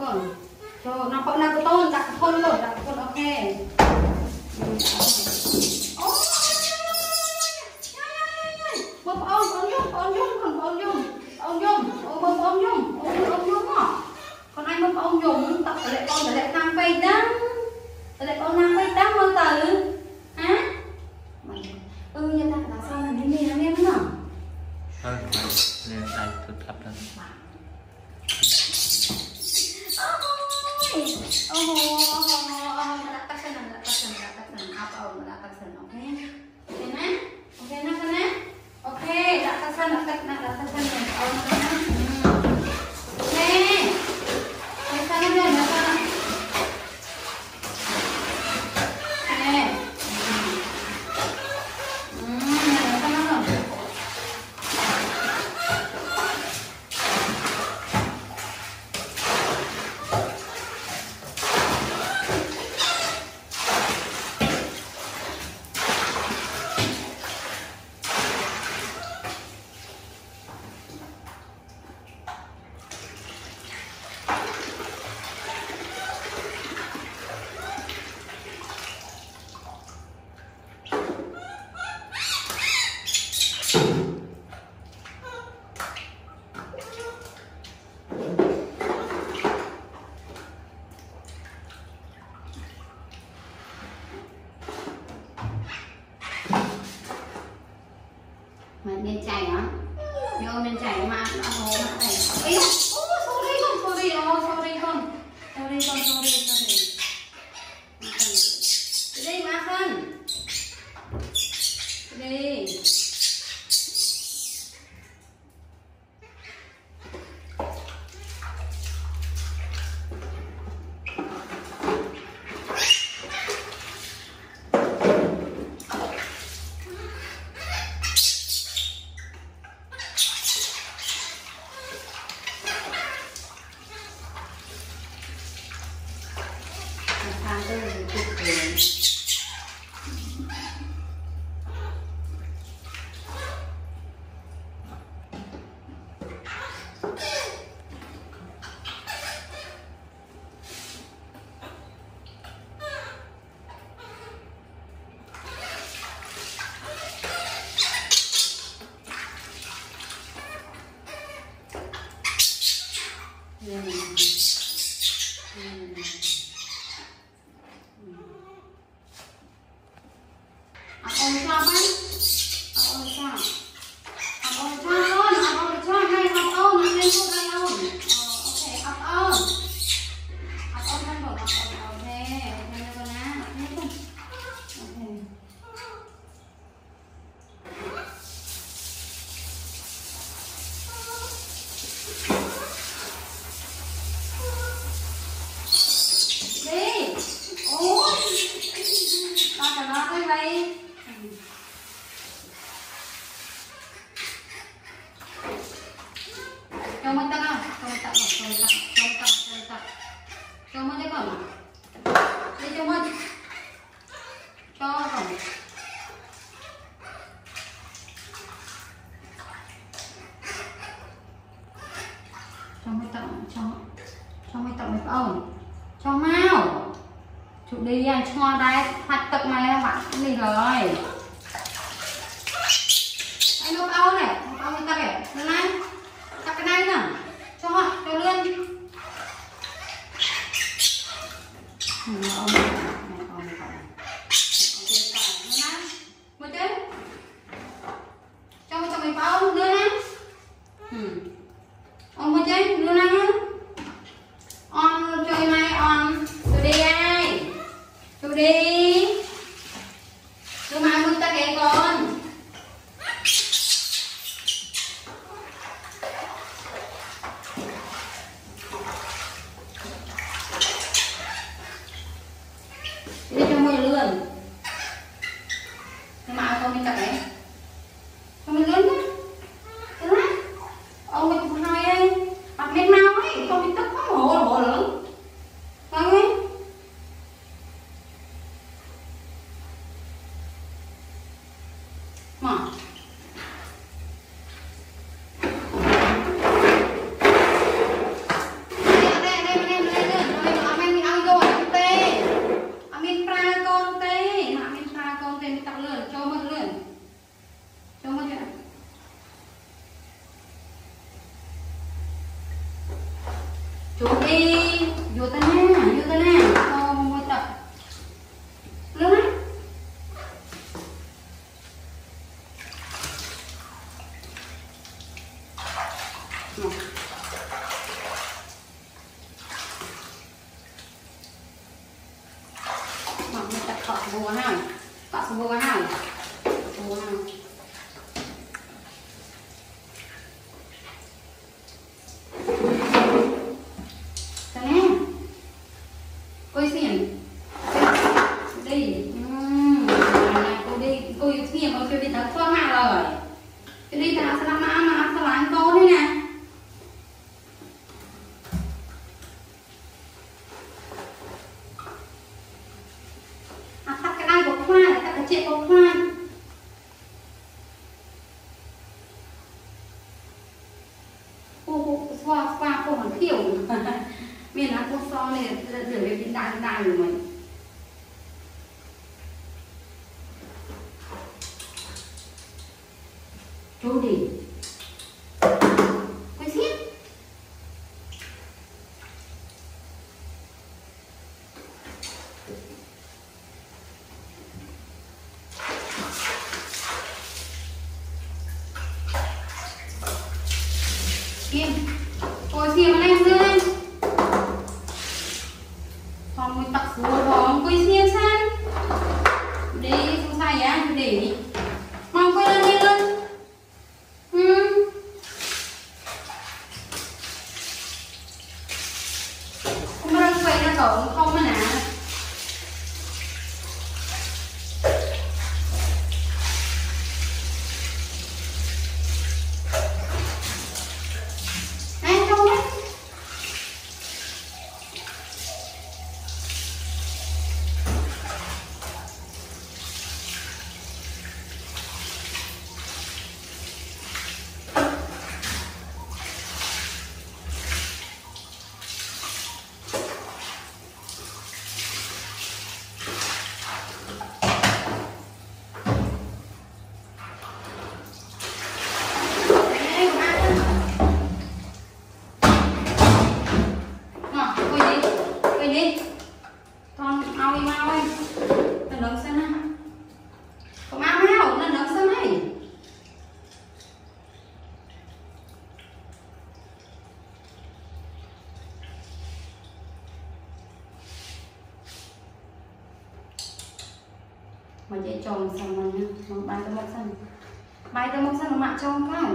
con cho nó còn là cái tôn đặt thôn rồi đặt con ok con anh mập ông dùng tập lại con lại tham vây đắng lại con nam vây đắng con tử hả như ta là sao mà đi đi em nữa lên tay tôi tập lên nên chảy á nhưng nên chảy mà ăn hồ mà chảy ấy sorry con đây má phân đây cho mình tao cho mình đấy còn đi cho mình cho còn cho mình tặng mấy ông cho mau chụp đi anh cho đây hoạt tập mà lên bạn đi rồi anh nộp áo này người ta kể thế này đặt cái này nè cho họ cho lên cho mình bao ông đưa nè ông mới chơi đưa nè on chơi này on tôi đi ai tôi đi tôi mà người ta kể con Chú đi vô ta nè không mới tập lớn á mà mới tập cọ bùa ha cọ bùa ha bùa ha cô xiên đi cô đi cô xiên cô chưa đi tập con nào rồi cái đi ta sẽ làm mà sao lại cô thế nè tắt cái đai của khoai tắt cái chuyện của khoai cô xoa cô còn thiểu miền Nam cô so này để về hiện đại rồi mày chú đi quay xiết Kim coi xiêm lên lên còn mình tập xuống bóng quay xiêm sang đi không sai á để đi mong quay lên đi lên không có đang quay ra cổng không mà nè con ao đi mau ơi nó nướng xem nào con ao nào nó nướng xem này mà dễ tròn xong mà nha bài tao mọc xanh mà tròn cái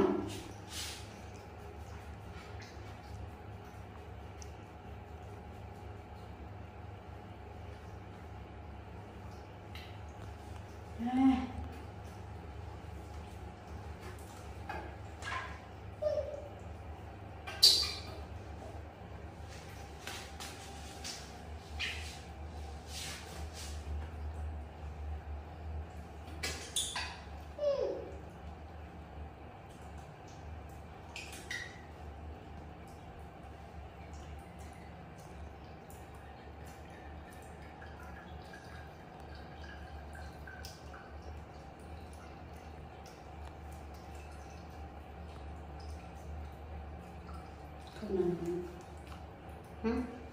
không nào.